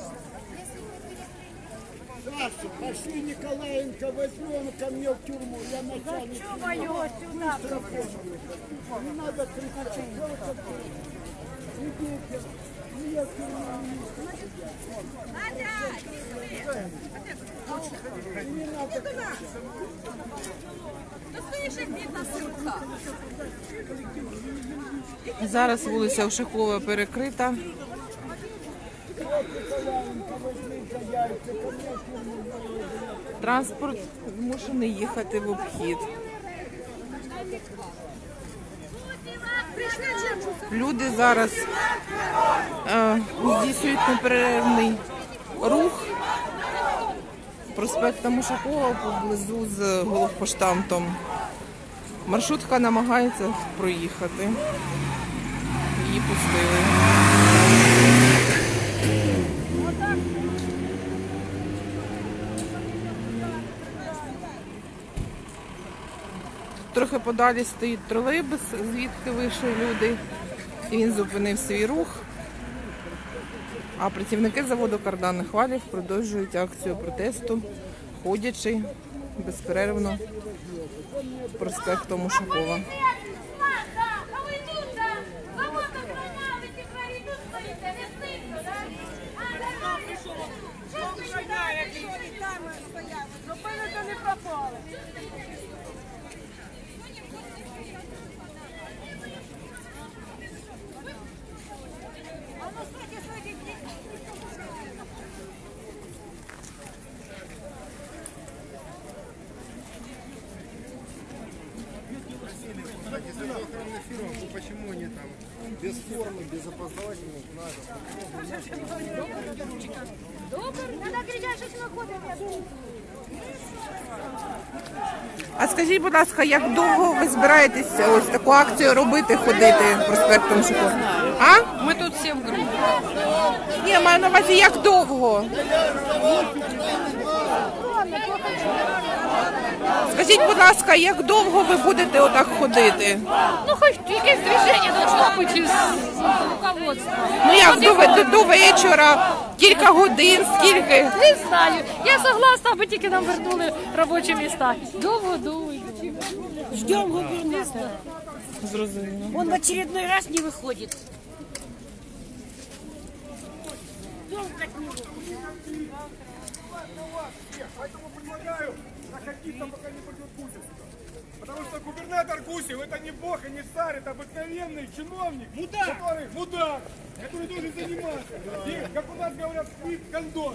Саша, пошли Николаенко, возьмем ко мне в тюрьму. Я начальник. Быстро помню. Не надо кричать. Идите. Я в тюрьму не надо кричать. Зараз вулиця Ушакова перекрита. Транспорт змушений їхати в обхід. Люди зараз здійснюють неперервний рух проспектом Ушакова поблизу з головпоштамтом. Маршрутка намагається проїхати. Її пустили. Трохи подалі стоїть тролейбус, звідки вийшли люди. І він зупинив свій рух. А працівники заводу «Карданних валів» продовжують акцію протесту, ходячи безперервно проспектом Ушакова. Почему они там без формы, без опознавательных А скажіть, будь ласка, як довго ви збираєтеся ось таку акцію робити, ходити проспектом Ушакова? А? Ми тут всі в групі. Ні, маю на увазі, як довго? Скажіть, будь ласка, як довго ви будете отак ходити? Ну, хоч якесь движення должно бути з руководства. Ну як, до вечора, кілька годин, скільки? Не знаю. Я согласна, аби тільки нам вернули робочі міста. Довго думаю. Ждем губернатора. Зрозуміло. Он в очередной раз не выходит. Поэтому предлагаю находиться, пока не придет Гусев сюда. Потому что губернатор Гусев это не бог и не царь, это обыкновенный чиновник, мудак, который должен заниматься. И, как у нас говорят, гондон.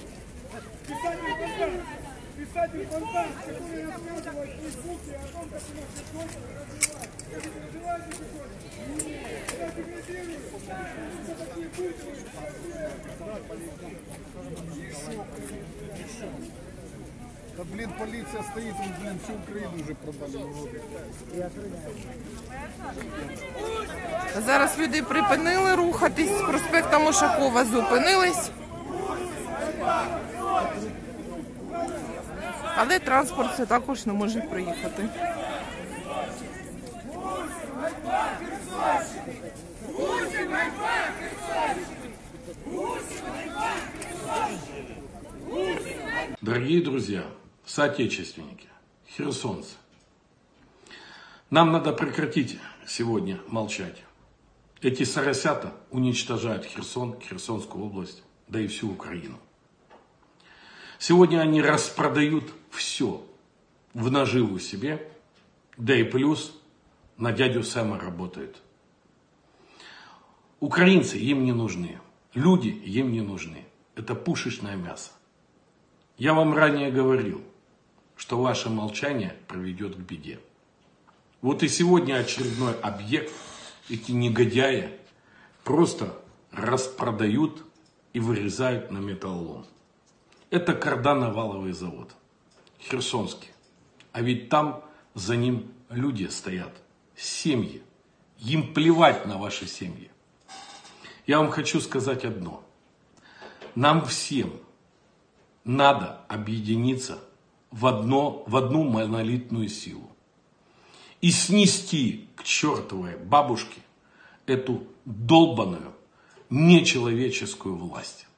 Писатель фонтан, который рассказывает в Фейсбуке о том, как у нас все развивается. Как это развивается сегодня? Я деградирую. Это такие быстрые. Да блин, полиция стоит, он, блин, всю Украину уже продали. Зараз люди припинили рухатись, проспектом Ушакова зупинились. Але транспорт це також не може проїхати. Дорогие друзья, соотечественники, херсонцы, нам надо прекратить сегодня молчать. Эти соросята уничтожают Херсон, Херсонскую область, да и всю Украину. Сегодня они распродают все в наживу себе, да и плюс на дядю Сэма работают. Украинцы им не нужны, люди им не нужны. Это пушечное мясо. Я вам ранее говорил, что ваше молчание приведет к беде. Вот и сегодня очередной объект эти негодяи просто распродают и вырезают на металлолом. Это Кардановаловый завод, Херсонский. А ведь там за ним люди стоят, семьи. Им плевать на ваши семьи. Я вам хочу сказать одно. Нам всем надо объединиться в одну монолитную силу. И снести к чертовой бабушке эту долбаную нечеловеческую власть.